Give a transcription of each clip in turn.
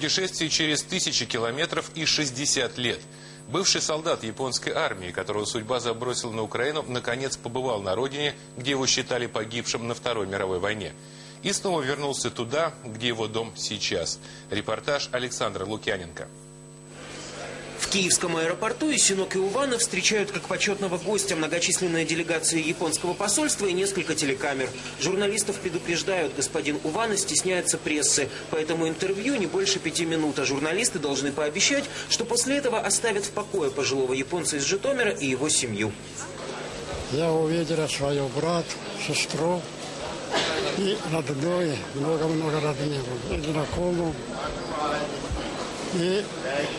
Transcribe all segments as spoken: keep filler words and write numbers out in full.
путешествие через тысячи километров и шестьдесят лет. Бывший солдат японской армии, которого судьба забросила на Украину, наконец побывал на родине, где его считали погибшим на Второй мировой войне. И снова вернулся туда, где его дом сейчас. Репортаж Александра Лукьяненко. В Киевском аэропорту Исиноки Увана встречают как почетного гостя многочисленная делегация японского посольства и несколько телекамер. Журналистов предупреждают, господин Увана стесняется прессы, поэтому интервью не больше пяти минут, а журналисты должны пообещать, что после этого оставят в покое пожилого японца из Житомира и его семью. Я увидела свою брат, сестру и родную, много-много родных, и знакомых, и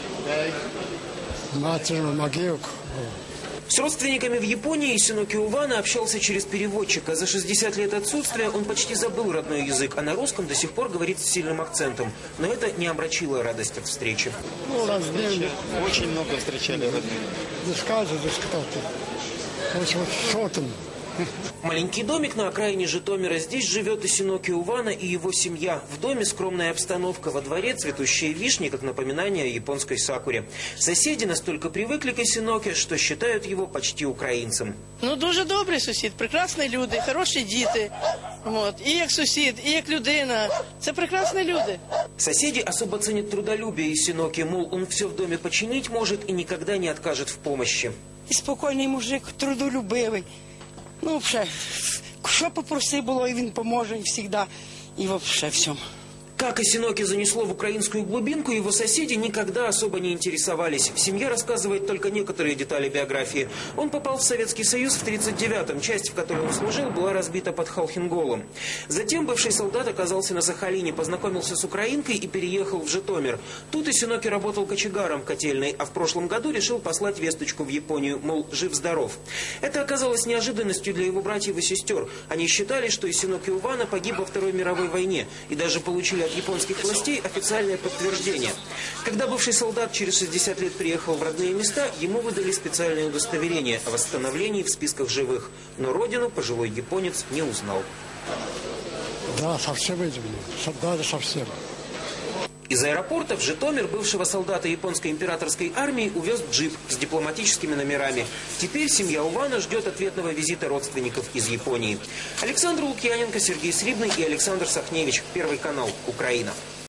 матерную могилку. С родственниками в Японии Исиноки Увана общался через переводчика. За шестьдесят лет отсутствия он почти забыл родной язык, а на русском до сих пор говорит с сильным акцентом. Но это не омрачило радость от встречи. Ну, раздельно. Очень много встречали родных. Не скажешь, кто-то. Вот, вот, что там? Маленький домик на окраине Житомира. Здесь живет Исиноки Увана и его семья. В доме скромная обстановка. Во дворе цветущие вишни, как напоминание о японской сакуре. Соседи настолько привыкли к Исиноки, что считают его почти українцем. Ну, дуже добрий сусід, прекрасні люди, хороші діти. Вот. І як сусід, і як людина. Це прекрасні люди. Соседи особо ценят трудолюбие Исиноки, мол, он все в доме починить может и никогда не откажет в помощи. І спокійний мужик, трудолюбивий. Ну, взагалі, що попроси було, і він поможе, і завжди, і взагалі всьому. Как Исиноки занесло в украинскую глубинку, его соседи никогда особо не интересовались. Семья рассказывает только некоторые детали биографии. Он попал в Советский Союз в тридцать девятом. Часть, в которой он служил, была разбита под Халхинголом. Затем бывший солдат оказался на Сахалине, познакомился с украинкой и переехал в Житомир. Тут Исиноки работал кочегаром в котельной, а в прошлом году решил послать весточку в Японию, мол, жив-здоров. Это оказалось неожиданностью для его братьев и сестер. Они считали, что Исиноки Увана погиб во Второй мировой войне и даже получили от японских властей официальное подтверждение. Когда бывший солдат через шестьдесят лет приехал в родные места, ему выдали специальное удостоверение о восстановлении в списках живых. Но родину пожилой японец не узнал. Да, совсем изменил. Да, совсем. Из аэропорта в Житомир бывшего солдата японской императорской армии увез джип с дипломатическими номерами. Теперь семья Увана ждет ответного визита родственников из Японии. Александр Лукьяненко, Сергей Срибный и Александр Сахневич. Первый канал. Украина.